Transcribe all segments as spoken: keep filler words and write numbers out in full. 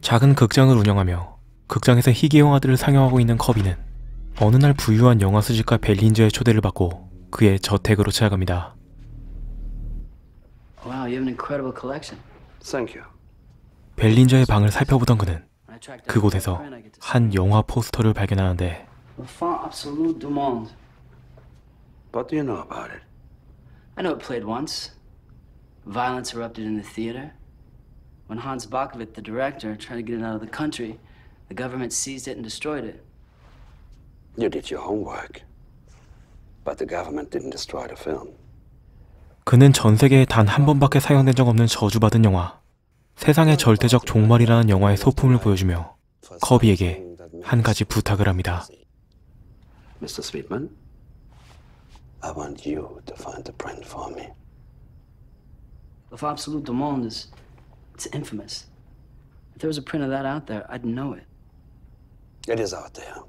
작은 극장을 운영하며 극장에서 희귀 영화들을 상영하고 있는 커비는 어느 날 부유한 영화 수집가 벨린저의 초대를 받고 그의 저택으로 찾아갑니다. Wow, you have an incredible collection. Thank you. 벨린저의 방을 살펴보던 그는 그곳에서 한 영화 포스터를 발견하는데 L'Enfant Absolu du Monde. What do you know about it? I know it played once. Violence erupted in the theater. When Hans Bakovic, the director, tried to get it out of the country, the government seized it and destroyed it. You did your homework. But the government didn't destroy the film. 그는 전 세계에 단 한 번밖에 사용된 적 없는 저주받은 영화 세상의 절대적 종말이라는 영화의 소품을 보여주며 커비에게 한 가지 부탁을 합니다. Mister Sweetman, I want you to find the print for me. L'Enfant Absolu du Monde is it's infamous. If there was a print of that out there, I'd know it. It is out there.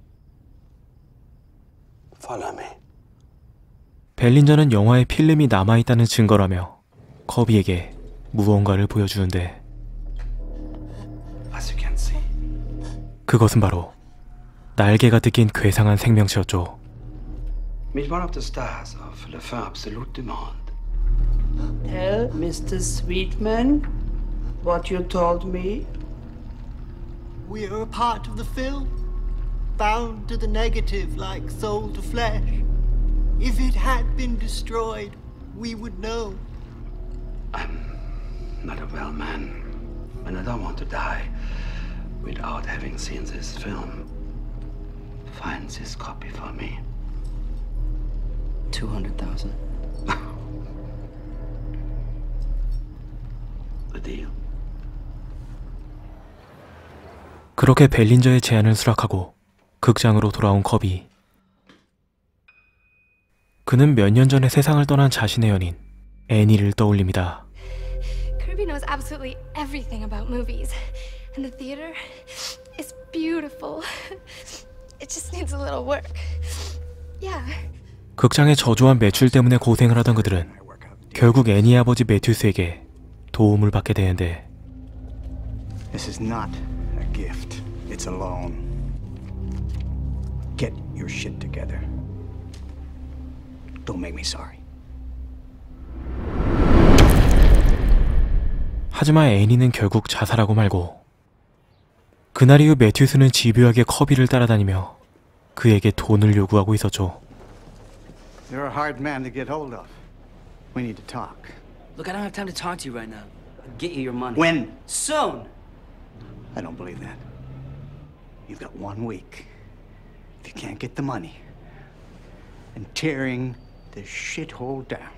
Follow me. 벨린저는 영화에 필름이 남아있다는 증거라며 커비에게 무언가를 보여주는데 As you can see. 그것은 바로 날개가 뜯긴 괴상한 생명체였죠. Meet one of the stars of L'Enfant Absolu du Monde. Tell Mister Sweetman what you told me. We are a part of the film, bound to the negative like soul to flesh. If it had been destroyed, we would know. I'm not a well man, and I don't want to die without having seen this film. Find this copy for me. Two hundred thousand. A deal. 그렇게 벨린저의 제안을 수락하고 극장으로 돌아온 커비. 그는 몇 년 전에 세상을 떠난 자신의 연인 애니를 떠올립니다. Kirby knows absolutely everything about movies, and the theater is beautiful. It just needs a little work. Yeah. 극장의 저조한 매출 때문에 고생을 하던 그들은 결국 애니의 아버지 매튜스에게 도움을 받게 되는데 This is not a gift. It's a loan. Get your shit together. Don't make me sorry. 하지만 애니는 결국 자살하고 말고 그날 이후 매튜스는 집요하게 커비를 따라다니며 그에게 돈을 요구하고 있었죠. You're a hard man to get hold of. We need to talk. Look, I don't have time to talk to you right now. I'll get you your money. When? Soon. I don't believe that. You've got one week. If you can't get the money, and tearing this shithole down.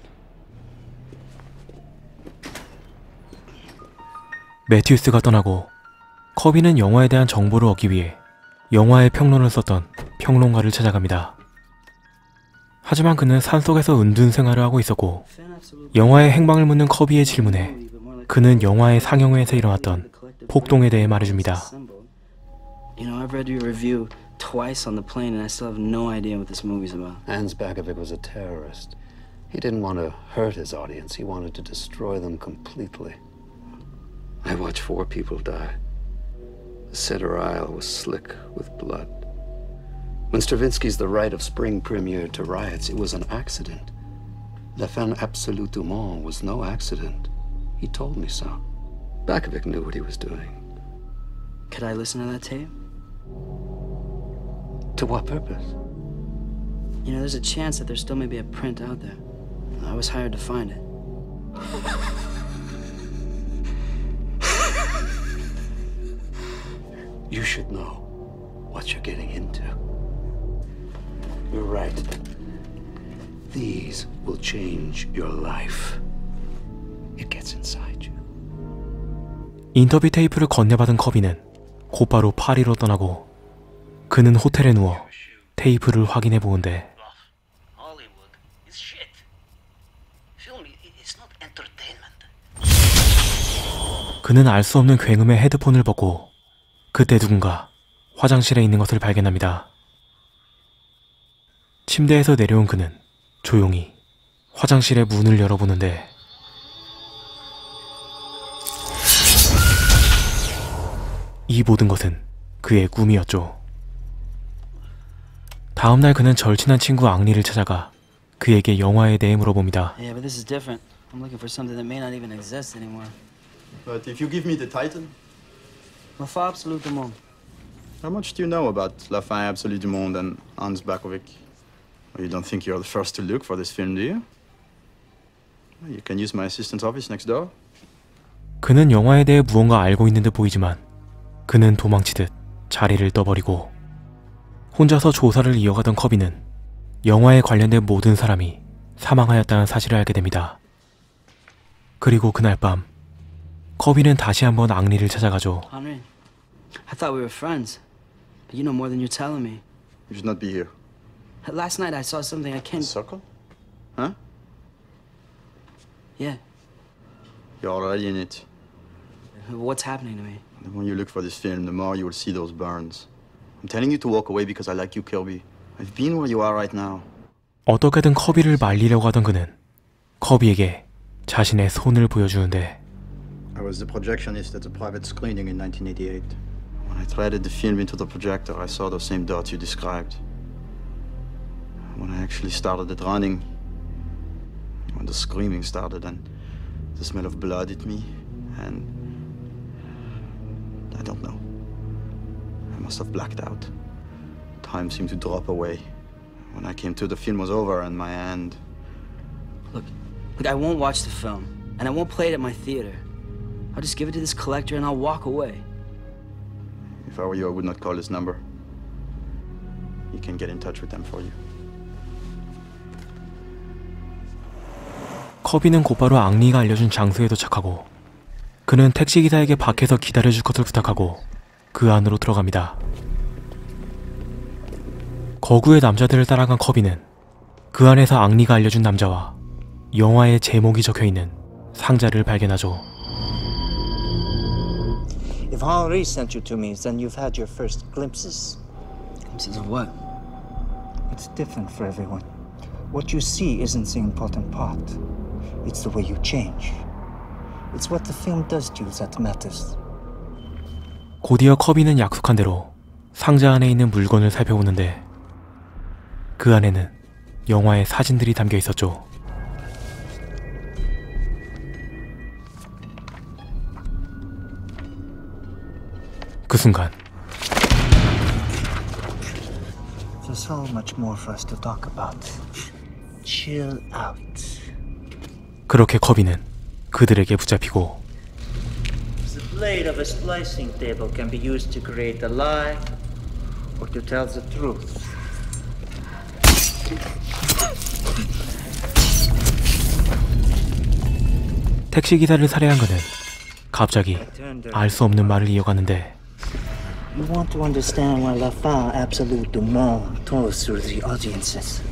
매튜스가 떠나고 커비는 영화에 대한 정보를 얻기 위해 영화의 평론을 썼던 평론가를 찾아갑니다. 하지만 그는 산속에서 은둔 생활을 하고 있었고 영화의 행방을 묻는 커비의 질문에 그는 영화의 상영회에서 일어났던 폭동에 대해 말해줍니다. You know, I've read your review twice on the plane and I still have no idea what this movie's about. Hans Bakovic was a terrorist. He didn't want to hurt his audience. He wanted to destroy them completely. I watched four people die. The center aisle was slick with blood. When Stravinsky's The Rite of Spring premiered to riots, it was an accident. L'Enfant Absolu du Monde was no accident. He told me so. Bakovic knew what he was doing. Could I listen to that tape? To what purpose? You know, there's a chance that there still may be a print out there. I was hired to find it. You should know what you're getting into. You're right. These will change your life. It gets inside you. 인터뷰 테이프를 건네받은 커비는 곧바로 파리로 떠나고 그는 호텔에 누워 테이프를 확인해 보는데 그는 알 수 없는 굉음의 헤드폰을 벗고 그때 누군가 화장실에 있는 것을 발견합니다. 침대에서 내려온 그는 조용히 화장실의 문을 열어보는데 이 모든 것은 그의 꿈이었죠. 다음날 그는 절친한 친구 앙리를 찾아가 그에게 영화에 대해 물어봅니다. Yeah, but this is different. I'm looking for something that may not even exist anymore. But if you give me the title, La Fin Absolue du Monde. how much do you know about La Fin Absolue du Monde and Hans Bakovic? Well, you don't think you're the first to look for this film, do you? Well, you can use my assistant's office next door. 그는 영화에 대해 무언가 알고 있는 듯 보이지만 그는 도망치듯 자리를 떠버리고 혼자서 조사를 이어가던 커비는 영화에 관련된 모든 사람이 사망하였다는 사실을 알게 됩니다. 그리고 그날 밤 커비는 다시 한번 앙리를 찾아가죠. Henry, I thought we were friends, but you know more than you're telling me. You should not be here. Last night I saw something I can't. Circle? Huh? Yeah. You're already in it. What's happening to me? The more you look for this film, the more you will see those burns. I'm telling you to walk away because I like you, Kirby. I've been where you are right now. 어떻게든 커비를 말리려고 하던 그는 커비에게 자신의 손을 보여주는데 I was the projectionist at the private screening in nineteen eighty-eight. When I threaded the film into the projector, I saw those same dots you described. When I actually started it running, when the screaming started and the smell of blood hit me, and I don't know. I must have blacked out. Time seemed to drop away. When I came to, the film was over and my hand... Look, look, I won't watch the film, and I won't play it at my theater. I'll just give it to this collector and I'll walk away. If I were you, I would not call this number. You can get in touch with them for you. 커비는 곧바로 앙리가 알려준 장소에 도착하고 그는 택시기사에게 밖에서 기다려줄 것을 부탁하고 그 안으로 들어갑니다. 거구의 남자들을 따라간 커비는 그 안에서 앙리가 알려준 남자와 영화의 제목이 적혀있는 상자를 발견하죠. If Henri sent you to me, then you've had your first glimpses. Glimpses of what? It's different for everyone. What you see isn't the important part. It's the way you change. It's what the film does to you that matters. 곧이어 커비는 약속한 대로 상자 안에 있는 물건을 살펴보는데 그 안에는 영화의 사진들이 담겨 있었죠. 그 순간 There's so much more for us to talk about. Chill out. 그렇게 커비는 그들에게 붙잡히고 The blade of a splicing table can be used to create a lie or to tell the truth. 택시기사를 살해한 그는 갑자기 알 수 없는 말을 이어가는데 You want to understand why La Fin Absolue du Monde tours through the audiences.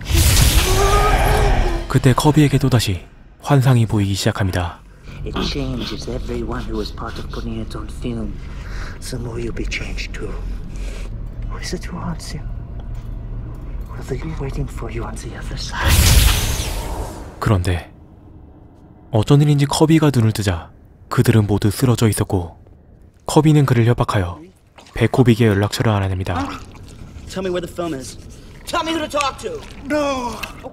그때 커비에게 또다시 환상이 보이기 시작합니다. It changes everyone who was part of putting it on film. The more you'll be changed too. Who is it who haunts you? Or are you waiting for you on the other side? 그런데 어쩐 일인지 커비가 눈을 뜨자 그들은 모두 쓰러져 있었고 커비는 그를 협박하여 베코빅의 연락처를 알아냅니다. Tell me where the film is. Tell me who to talk to. No!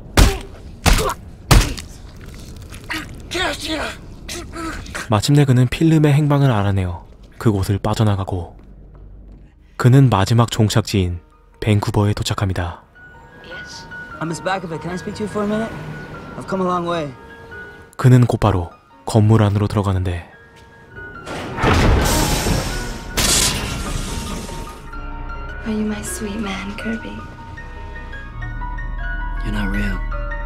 마침내 그는 필름의 행방을 알아내어 그곳을 빠져나가고 그는 마지막 종착지인 밴쿠버에 도착합니다. Yes. I'm Miss Bakovic. Can I speak to you for a minute? I've come a long way. 그는 곧바로 건물 안으로 들어가는데 Are you my sweet man, Kirby? You're not real.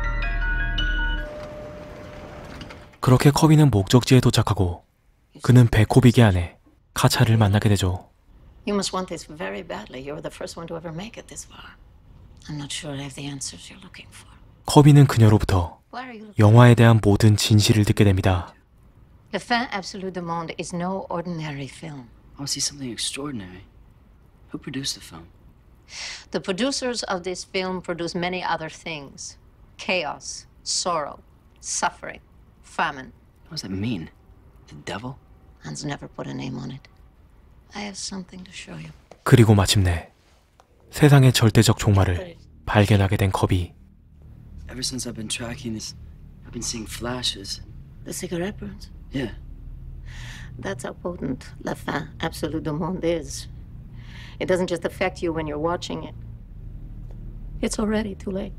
그렇게 커비는 목적지에 도착하고 그는 베코빅의 아내 카차를 만나게 되죠. You must want this very badly. You're the first one to ever make it this far. I'm not sure I have the answers you're looking for. 커비는 그녀로부터 Why are you looking? 영화에 대한 모든 진실을 듣게 됩니다. The Fin Absolue du Monde is no ordinary film. I want to see something extraordinary. Who produced the film? The producers of this film produce many other things. Chaos, sorrow, suffering, famine. What does that mean? The devil? Hans never put a name on it. I have something to show you. 그리고 마침내 세상의 절대적 종말을 발견하게 된 커비. Ever since I've been tracking this, I've been seeing flashes. The cigarette burns. Yeah. That's how potent La Fin Absolue du Monde is. It doesn't just affect you when you're watching it. It's already too late.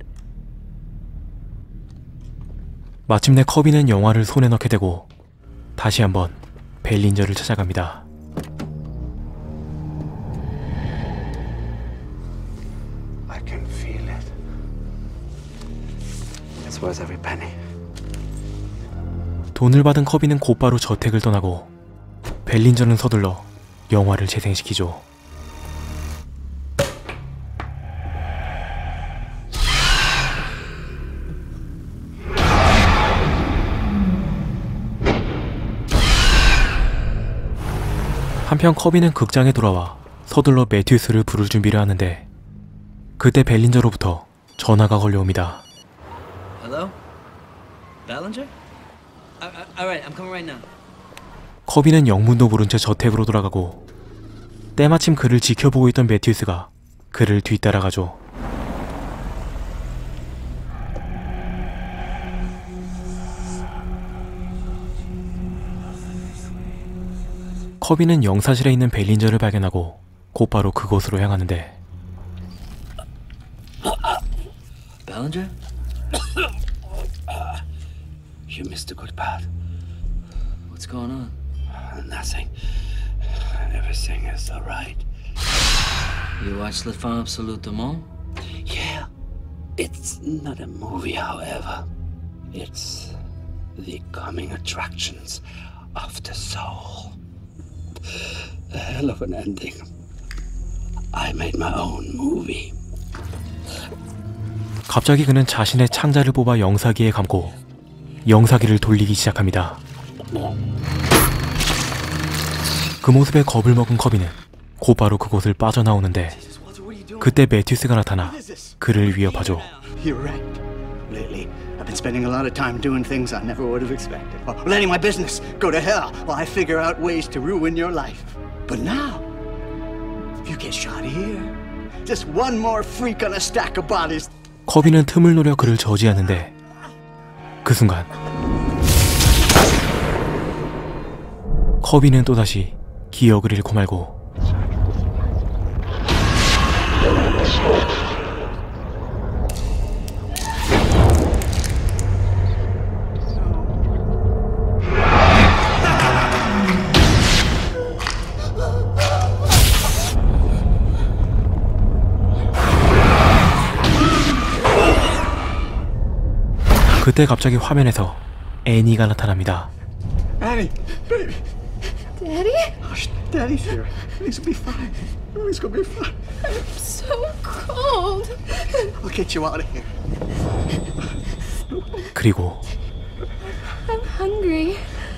마침내 커비는 영화를 손에 넣게 되고 다시 한번 벨린저를 찾아갑니다. I can feel it. It's worth every penny. 돈을 받은 커비는 곧바로 저택을 떠나고 벨린저는 서둘러 영화를 재생시키죠. 한편 커비는 극장에 돌아와 서둘러 매튜스를 부를 준비를 하는데 그때 벨린저로부터 전화가 걸려옵니다. Hello? Ballinger? Uh, uh, all right, I'm coming right now. 커비는 영문도 모른 채 저택으로 돌아가고 때마침 그를 지켜보고 있던 매튜스가 그를 뒤따라가죠. 커비는 영사실에 있는 벨린저를 발견하고 곧바로 그곳으로 향하는데 Ballinger? You missed a good part. What's going on? Nothing. Everything is all right. You watched Le Fin Absolue du Monde? Yeah. It's not a movie, however. It's the coming attractions of the soul. A hell of an ending. I made my own movie. 갑자기 그는 자신의 창자를 뽑아 영사기에 감고 영사기를 돌리기 시작합니다. 그 모습에 겁을 먹은 커비는 곧바로 그곳을 빠져나오는데 그때 매튜스가 나타나 그를 위협하죠. You're right. Lately, I've been spending a lot of time doing things I never would have expected. Or letting my business go to hell while I figure out ways to ruin your life. But now, if you get shot here, just one more freak on a stack of bodies. 커비는 틈을 노려 그를 저지하는데 그 순간 커비는 또다시 기억을 잃고 말고 그때 갑자기 화면에서 애니가 나타납니다. Annie, baby. Daddy? Hush, Daddy's here. Things will be fine. Everything's gonna be fine. I'm so cold. I'll get you out of here. 그리고 I'm hungry.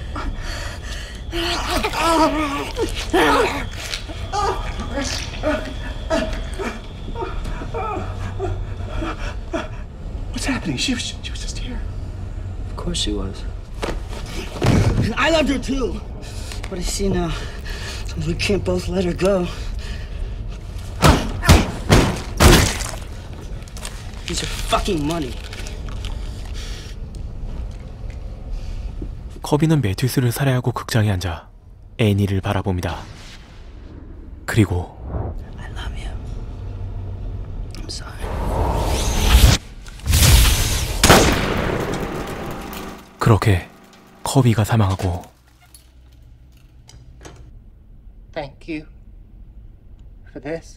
What's happening? She was, she was just here. Of course she was. I loved her too. But I see now, we can't both let her go. These are fucking money. 커비는 매튜스를 살해하고 극장에 앉아 애니를 바라봅니다. 그리고 I love you. I'm sorry. 그렇게 커비가 사망하고 Thank you for this.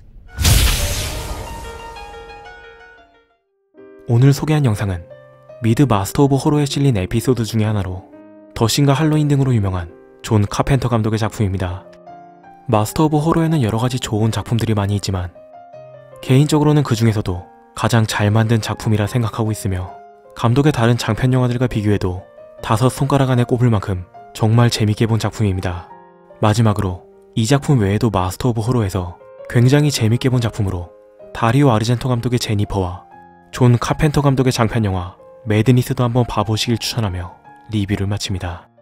오늘 소개한 영상은 미드 마스터 오브 호러에 실린 에피소드 중에 하나로 더신과 할로윈 등으로 유명한 존 카펜터 감독의 작품입니다. 마스터 오브 호러에는 여러가지 좋은 작품들이 많이 있지만 개인적으로는 그 중에서도 가장 잘 만든 작품이라 생각하고 있으며 감독의 다른 장편 영화들과 비교해도 다섯 손가락 안에 꼽을 만큼 정말 재밌게 본 작품입니다. 마지막으로 이 작품 외에도 마스터 오브 호러에서 굉장히 재밌게 본 작품으로 다리오 아르젠토 감독의 제니퍼와 존 카펜터 감독의 장편 영화 매드니스도 한번 봐보시길 추천하며 리뷰를 마칩니다.